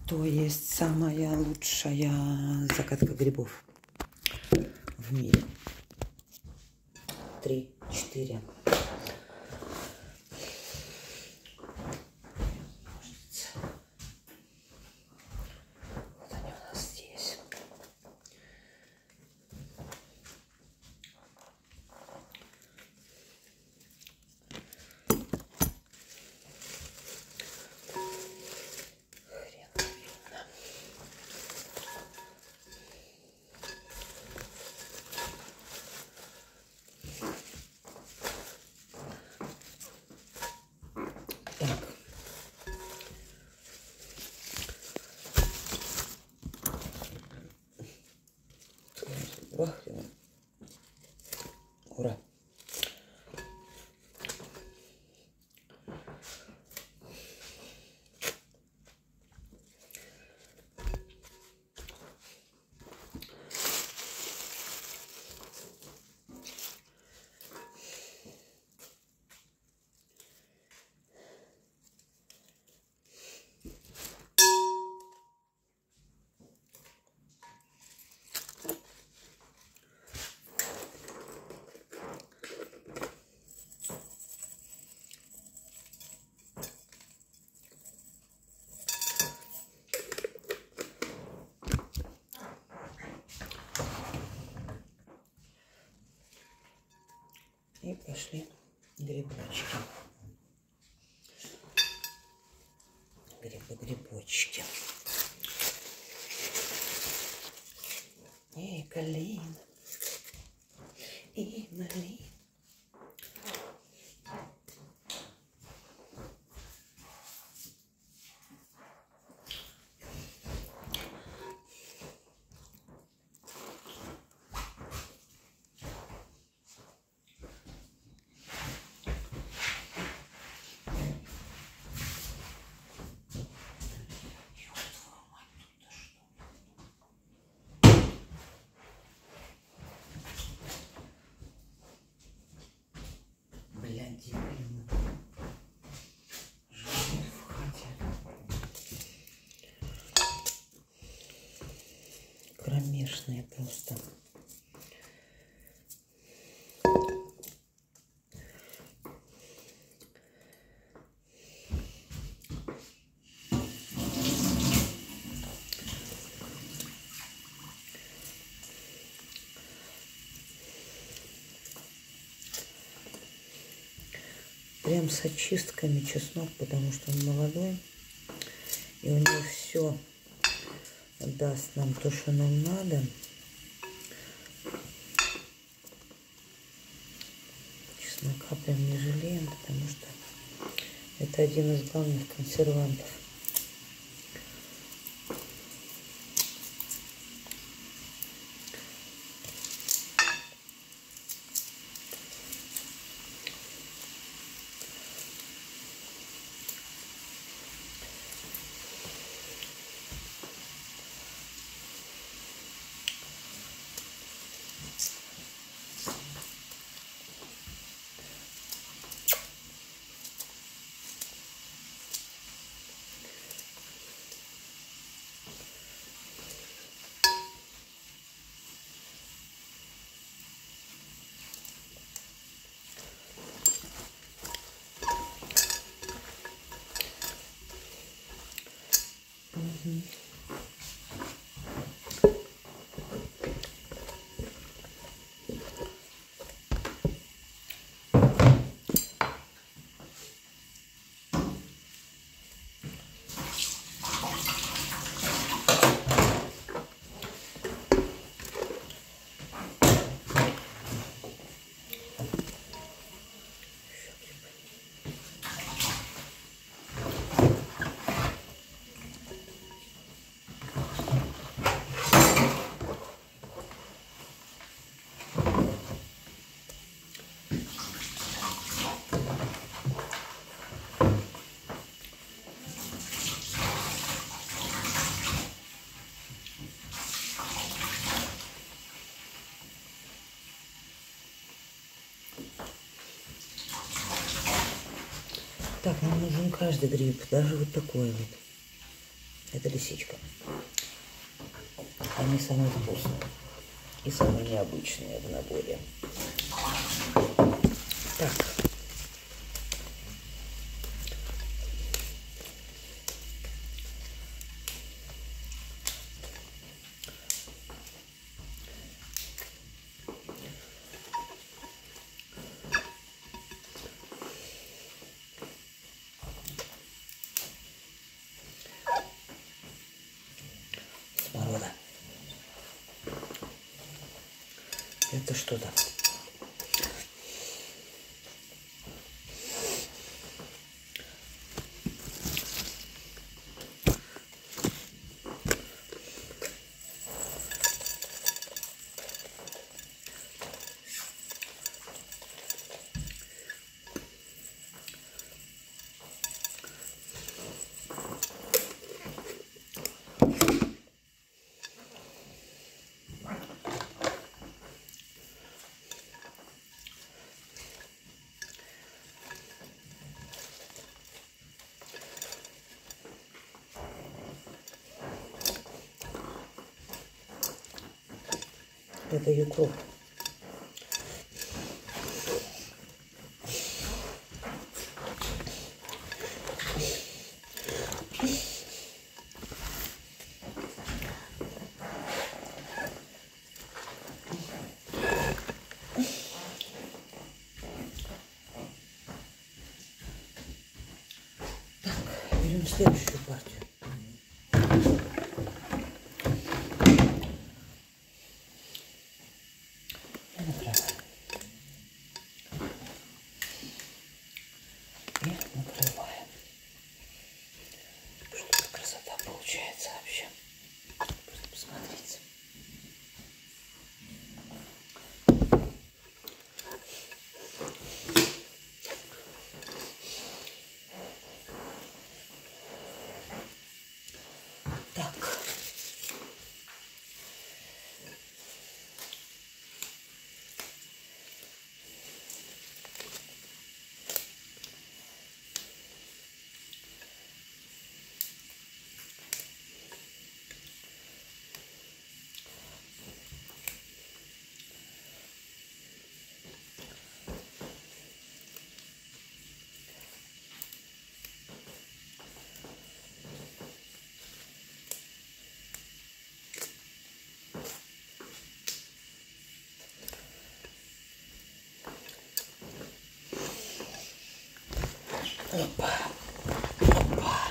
То есть самая лучшая закатка грибов в мире. 3, 4. Вот они у нас здесь. Вахрина. Ура! И пошли грибочки. Грибочки. И калина, и малина. Блядь, блин. Живет в хате. Кромешные просто. Прям с очистками чеснок, потому что он молодой. И у него все даст нам то, что нам надо. Чеснока прям не жалеем, потому что это один из главных консервантов. Так, нам нужен каждый гриб, даже вот такой вот. Это лисичка. Они самые вкусные и самые необычные в наборе. Так. Смородина. Это что-то. Это юкроп. Так, берем следующую партию. Накрываем. Что за красота получается вообще. Просто посмотрите. Так. Опа. Опа.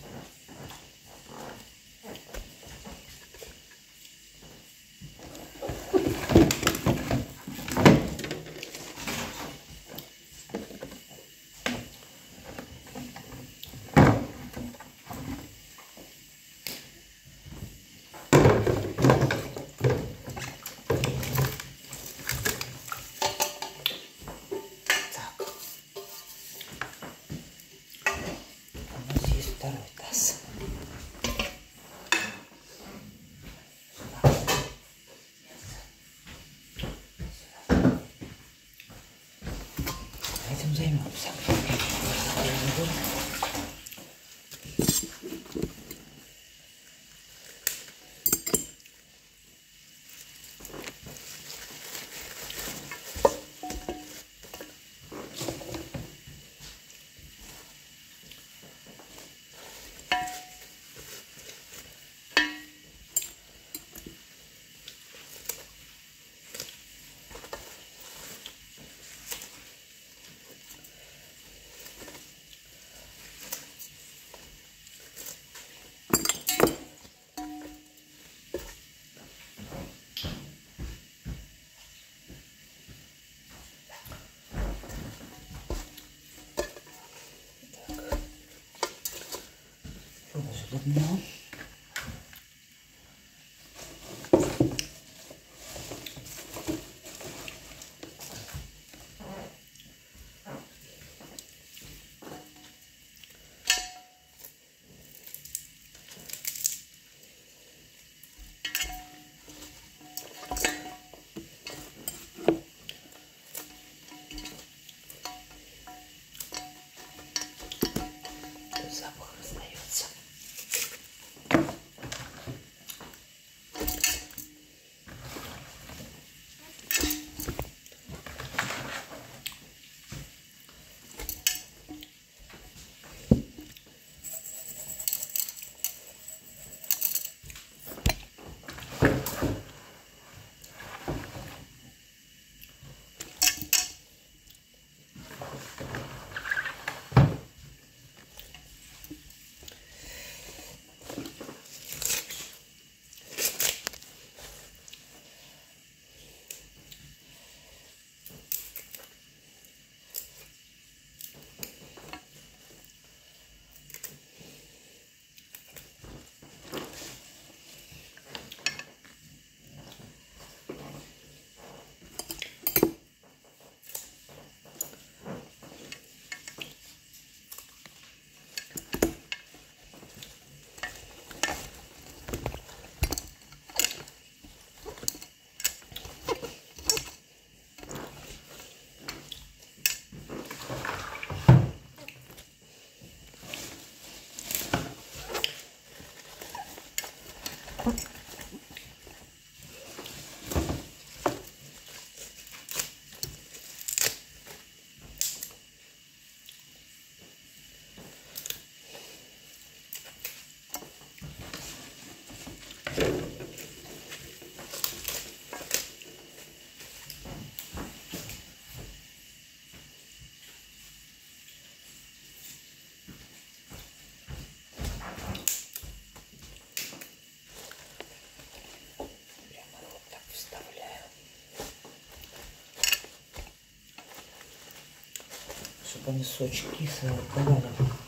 Второй таз. Этим займемся. Положили дно. Запах остается. комиссочек кислый отдавали.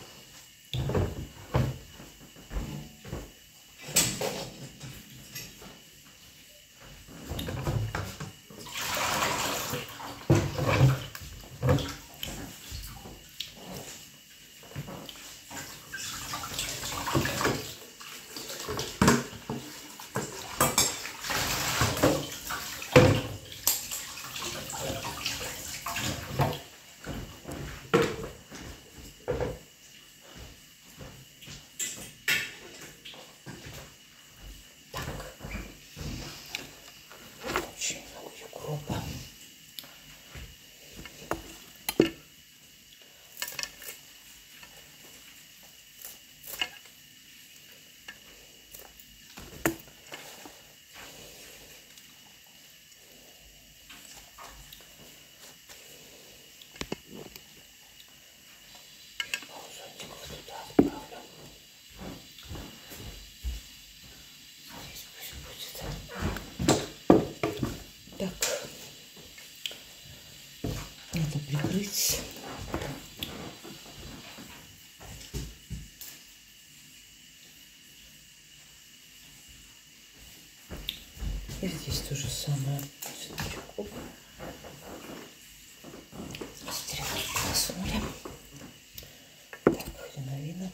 Так, надо прикрыть. И здесь то же самое. Стрелочку посмотрим. Так, хреновина.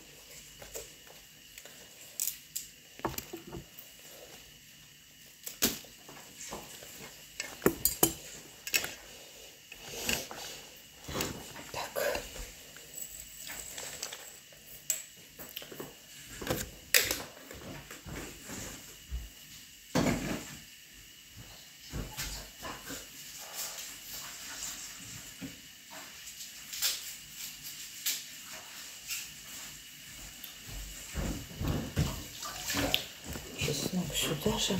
Чеснок сюда же.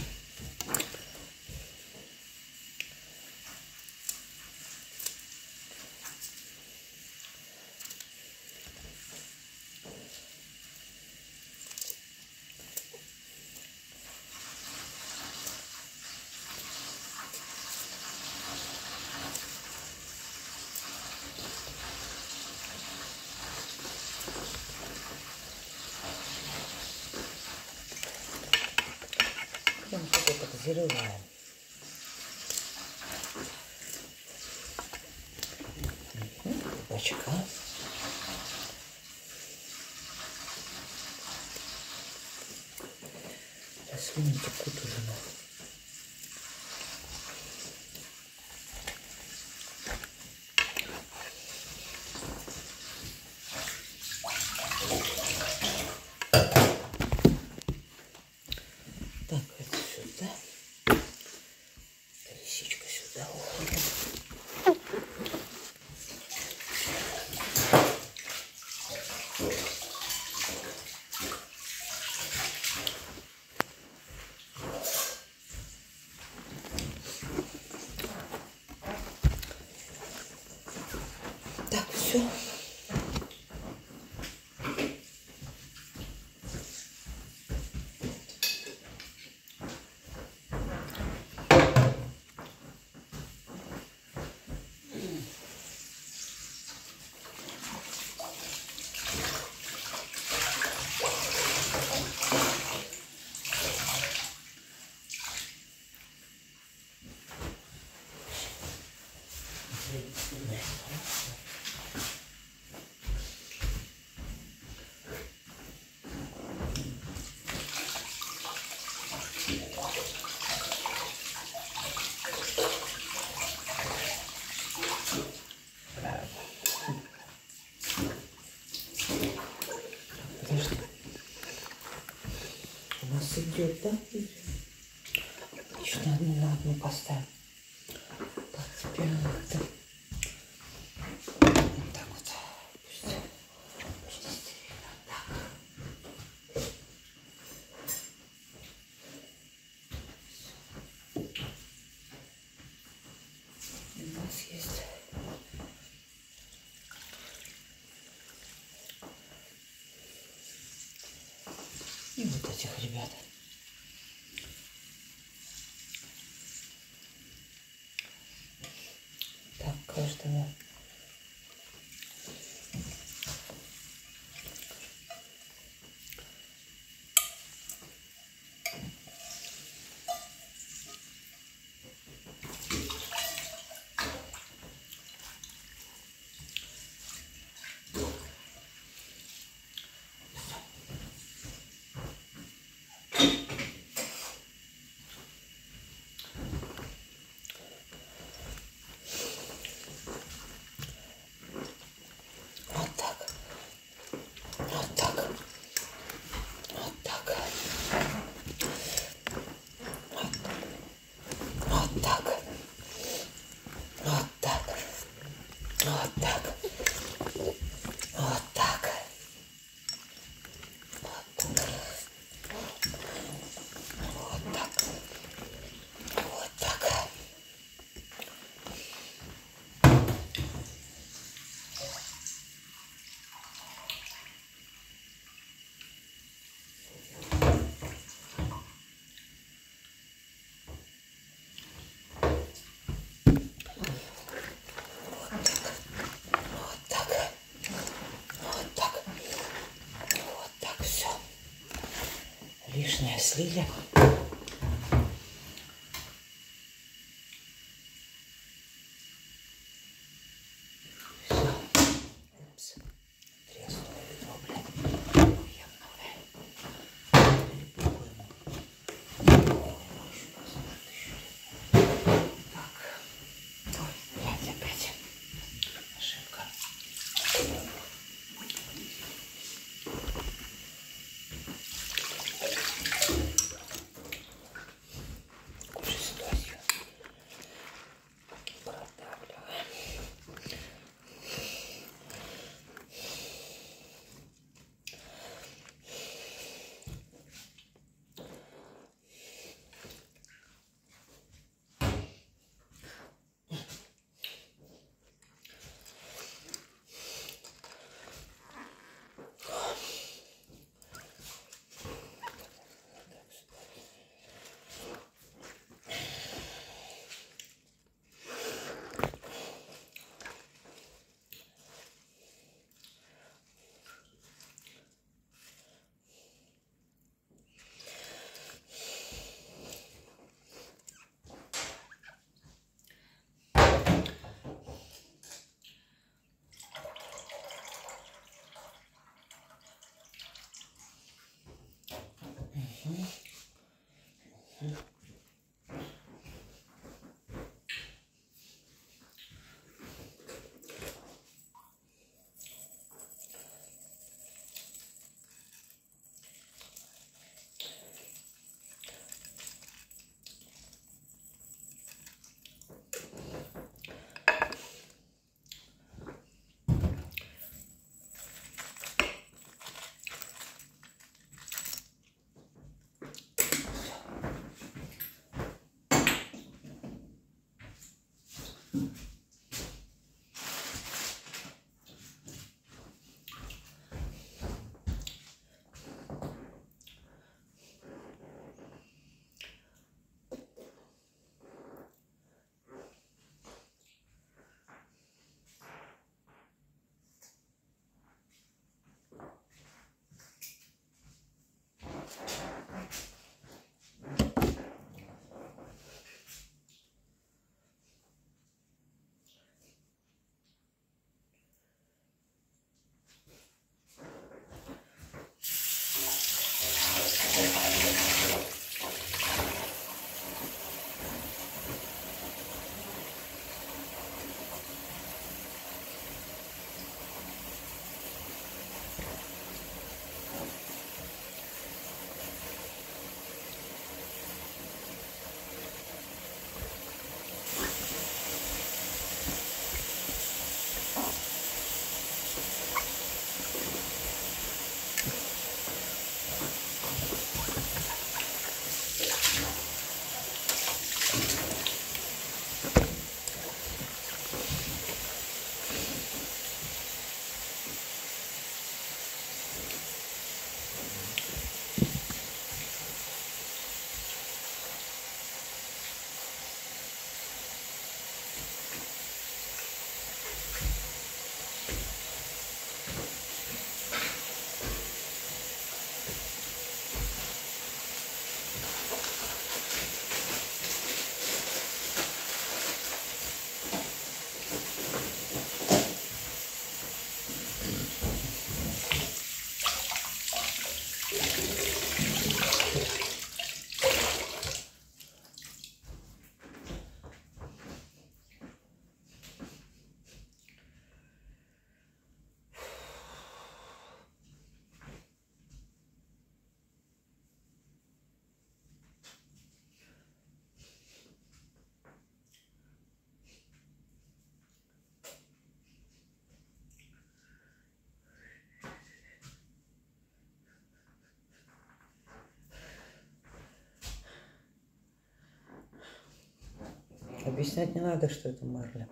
Так зарываем. Бачка. Слюни текут уже. Так, это сюда. Это лисичка сюда уходит. Так, все. Подожди. У нас идет, да? Отлично, одну на одну поставим. Так, теперь надо вот так вот. Почти стерильно. Так. У нас есть и вот этих ребят. Так, каждого Вот так. Вот так. Вот так. Вот так. Вот так. Вот так. Вот так. Вот так. Вот так. Вот так. Вот так. Все. Лишнее слили. Объяснять не надо, что это марля.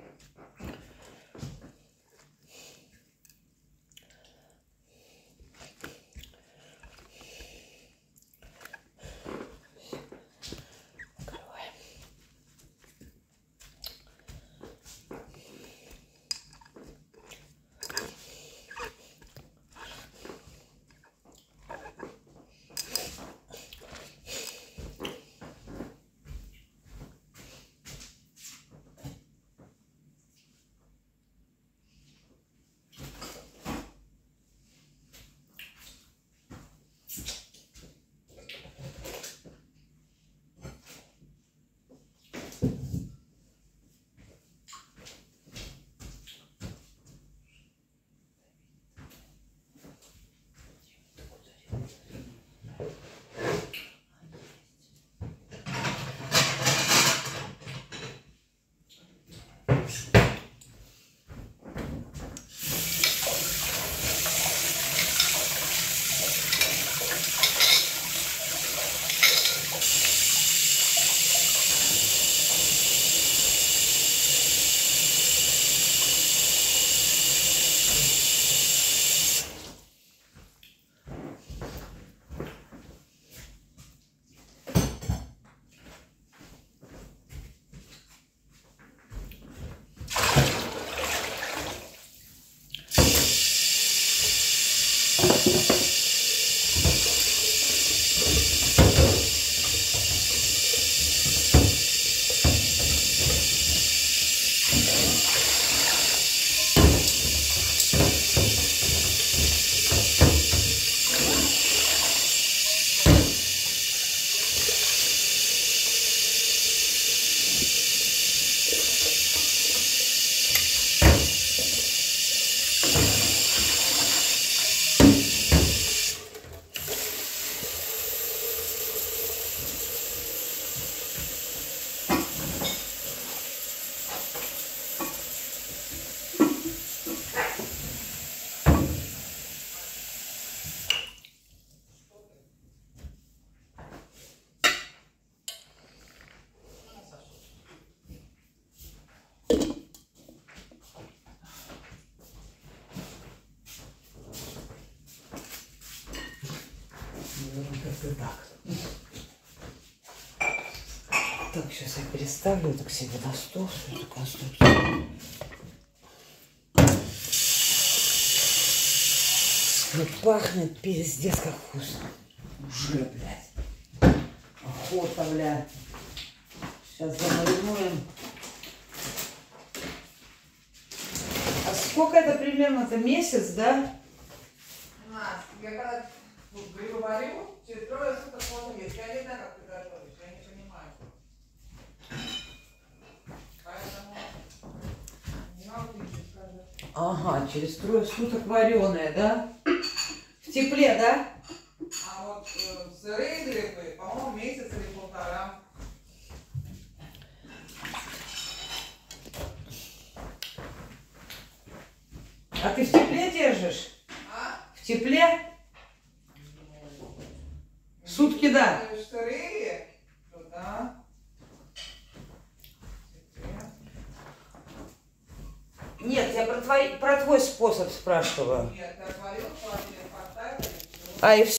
Как-то так. Так, сейчас я переставлю это к себе на стол, всю эту конструкцию. Ну, пахнет пиздец как вкусно. Уже, блядь. Охота, блядь. Сейчас замаринуем. А сколько это примерно-то? Месяц, да? Я когда говорю, через 3 суток можно есть. Я не знаю, как ты готовишь, я не понимаю. Поэтому не могу ничего сказать. Ага, через 3 суток вареная, да? В тепле, да? А вот сырые грибы, по-моему, месяц или 1,5. А ты в тепле держишь? А? В тепле? Сутки, да. Сырые? Ну да. Нет, я про твой способ спрашиваю. Нет, я говорила, что один поставили. А, и все.